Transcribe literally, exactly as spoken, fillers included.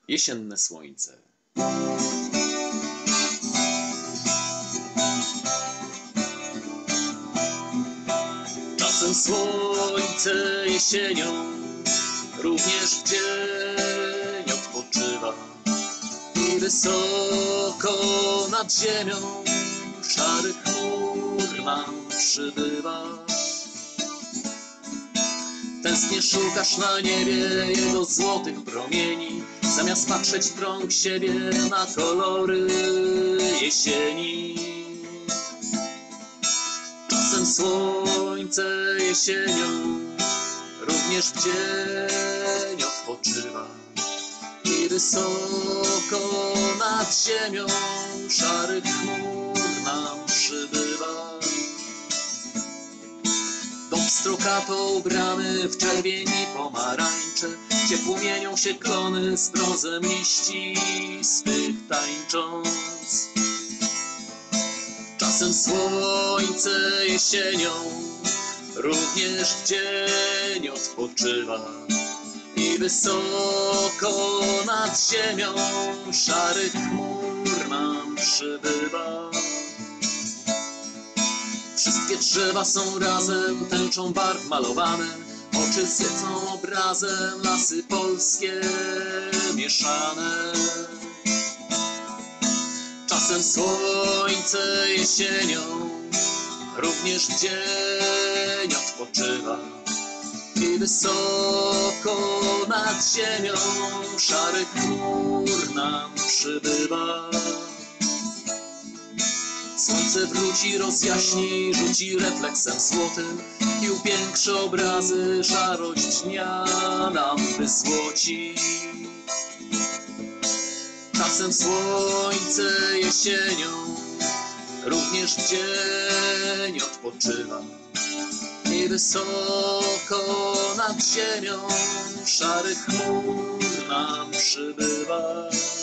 Jesienne słońce. Czasem słońce jesienią również w dzień odpoczywa i wysoko nad ziemią szary chmur nam przybywa. Tęsknie szukasz na niebie jego złotych promieni, zamiast patrzeć w krąg siebie na kolory jesieni. Czasem słońce jesienią również w dzień odpoczywa i wysoko nad ziemią szary chmur nam przybywa. Dom pstrokato ubrany w czerwień i pomarańcze, gdzie płomienią się klony z brązem liści swych tańcząc. Czasem słońce jesienią również w dzień odpoczywa i wysoko nad ziemią szary chmur nam przybywa. Wszystkie drzewa są razem tęczą barw malowane, oczy sycą obrazem, lasy polskie mieszane. Czasem słońce jesienią również w dzień odpoczywa i wysoko nad ziemią szary chmur nam przybywa. Słońce wróci, rozjaśni, rzuci refleksem złotym i upiększy obrazy, szarość dnia nam wyzłoci. Czasem słońce jesienią również w dzień odpoczywa i wysoko nad ziemią szary chmur nam przybywa.